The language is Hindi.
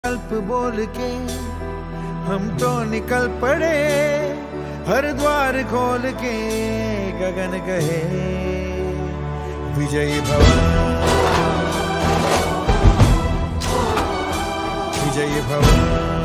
कल्प बोल के हम तो निकल पड़े, हर द्वार खोल के गगन कहे विजयी भव, विजयी भव।